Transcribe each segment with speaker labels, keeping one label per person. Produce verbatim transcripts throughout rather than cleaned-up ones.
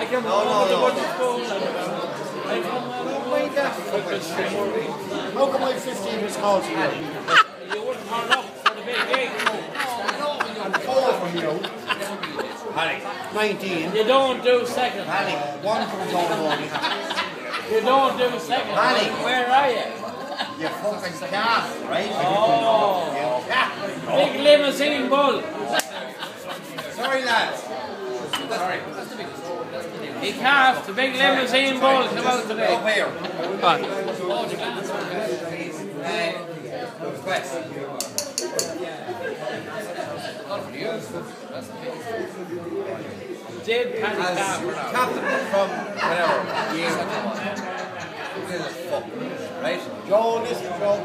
Speaker 1: him
Speaker 2: No, no,
Speaker 1: over the
Speaker 2: no.
Speaker 1: wooden spoon.
Speaker 3: How come I fifteen was called to you?
Speaker 1: You wouldn't turn up for the big gig.
Speaker 3: I'm four from you.
Speaker 2: Paddy.
Speaker 3: nineteen.
Speaker 1: You don't do second.
Speaker 2: Paddy. One comes over.
Speaker 1: You don't do second.
Speaker 2: Paddy.
Speaker 1: Where are you?
Speaker 2: You fucking calf, right?
Speaker 1: Oh. Big limousine bull.
Speaker 2: Sorry, lads. Sorry.
Speaker 1: He calf, the big limousine bull come out today.
Speaker 2: Up here.
Speaker 1: What?
Speaker 2: West.
Speaker 1: Did Paddy
Speaker 2: As
Speaker 1: calf or not?
Speaker 2: captain from whatever year. Fuck. Right?
Speaker 3: Joe, listen, Joe.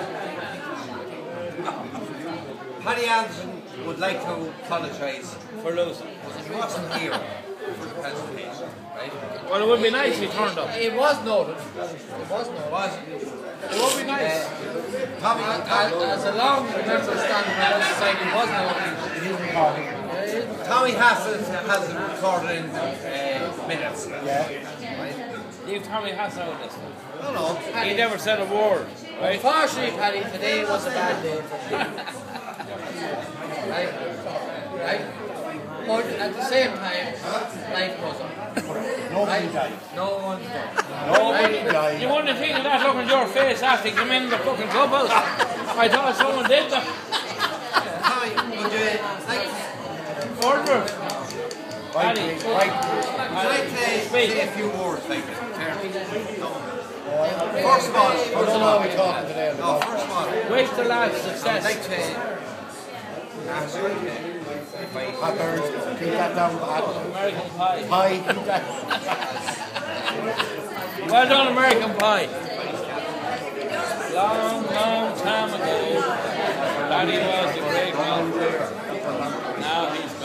Speaker 2: Paddy Anderson would like to apologise for losing. He wasn't here for the presentation, right?
Speaker 1: Well, it would be nice if he turned up.
Speaker 4: It was noted. It was noted.
Speaker 2: Was
Speaker 1: It would be nice.
Speaker 2: Tommy,
Speaker 4: As, as a long member standing on the side, it was noted.
Speaker 2: Tommy Hassett has it recorded in uh, minutes.
Speaker 3: Yeah.
Speaker 1: Leave Tommy Hass out of this.
Speaker 2: No, no.
Speaker 1: He never said a word, right?
Speaker 4: Unfortunately, Paddy, today was a bad day for you. Right? Right? But at the same time, life goes on.
Speaker 3: Nobody died.
Speaker 4: No one's done.
Speaker 3: Nobody
Speaker 1: You
Speaker 3: died.
Speaker 1: wouldn't think of that look on your face after you came in the fucking clubhouse. I thought someone did that.
Speaker 2: Tommy, would you like,
Speaker 1: Further.
Speaker 3: Right,
Speaker 1: Paddy.
Speaker 3: right.
Speaker 2: would you like to
Speaker 1: Speak.
Speaker 2: say a few words, like this? First of all,
Speaker 3: I don't know how we're talking today.
Speaker 2: no, first of all,
Speaker 1: Wish the lads
Speaker 2: I'd
Speaker 1: success.
Speaker 2: like to ask you if I
Speaker 3: Packers, keep that down, Pat.
Speaker 1: American Pie.
Speaker 3: Pie, keep that.
Speaker 1: Well done, American Pie. Long, long time ago, Paddy was a great man. Now he's